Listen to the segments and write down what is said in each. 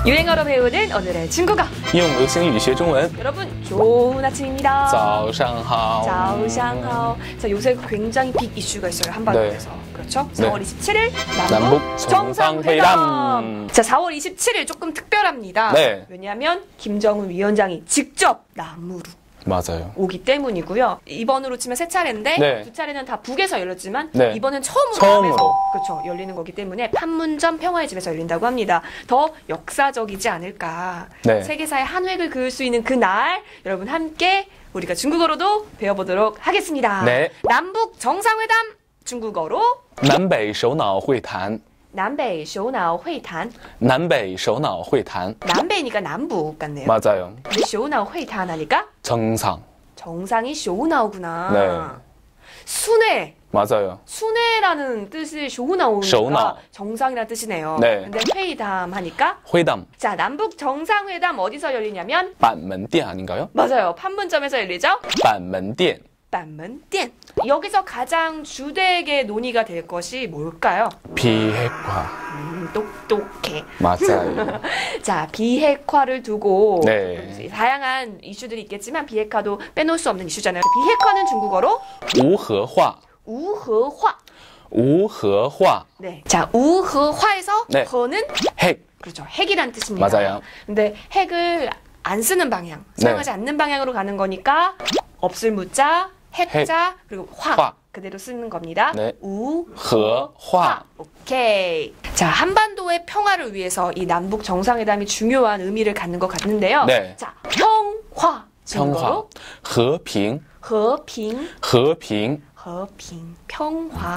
유행어로 배우는 오늘의 중국어. 用流行语学中文. 여러분 좋은 아침입니다. 早上好. 早上好. 자, 요새 굉장히 빅 이슈가 있어요. 한반도에서. 네. 그렇죠? 4월 27일 남북 정상회담. 자, 4월 27일 조금 특별합니다. 네. 왜냐하면 김정은 위원장이 직접 남으로 맞아요. 오기 때문이고요. 이번으로 치면 세 차례인데 네. 두 차례는 다 북에서 열렸지만 네. 이번엔 처음으로 남에서 그렇죠, 열리는 거기 때문에 판문점 평화의 집에서 열린다고 합니다. 더 역사적이지 않을까. 네. 세계사의 한 획을 그을 수 있는 그날 여러분 함께 우리가 중국어로도 배워보도록 하겠습니다. 네. 남북 정상회담 중국어로 南北首脑会谈. 남배首脑会谈. 南北首脑会谈. 남배니까 남북 같네요. 맞아요. 근데 首脑会谈하니까 정상. 정상이 首脑구나. 네. 순회. 맞아요. 순회라는 뜻이 首脑首脑. 오니까 정상이라는 뜻이네요. 네. 근데 회담 하니까 회담. 자, 남북 정상회담 어디서 열리냐면 板门店 아닌가요? 맞아요. 판문점에서 열리죠. 板门店. 판문店. 여기서 가장 주되게 논의가 될 것이 뭘까요? 비핵화. 똑똑해. 맞아요. 자, 비핵화를 두고 네. 다양한 이슈들이 있겠지만 비핵화도 빼놓을 수 없는 이슈잖아요. 비핵화는 중국어로 无核化. 우허화. 无核化. 네. 자, 우허화에서 네. 허는 핵. 그렇죠. 핵이란 뜻입니다. 맞아요. 근데 핵을 안 쓰는 방향, 사용하지 않는 방향으로 가는 거니까 없을 무자, 핵자, 그리고 화. 그대로 쓰는 겁니다. 네. 우허화. 오케이. 자, 한반도의 평화를 위해서 이 남북 정상회담이 중요한 의미를 갖는 것 같는데요. 네. 자, 평화. 평화. 和平. 和平. 和平. 和平. 평화.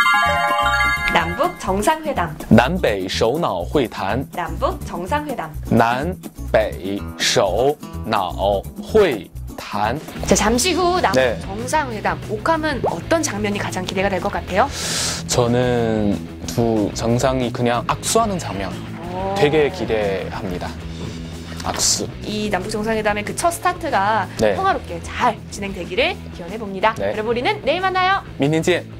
남북 정상회담. 南北首脑会谈. 남북 정상회담. 南北首脑会谈. 자, 잠시 후 남북 네. 정상회담. 옥함은 어떤 장면이 가장 기대가 될 것 같아요? 저는 두 정상이 그냥 악수하는 장면 되게 기대합니다. 악수. 이 남북 정상회담의 그 첫 스타트가 네. 평화롭게 잘 진행되기를 기원해 봅니다. 네. 여러분, 우리는 내일 만나요. 明天见.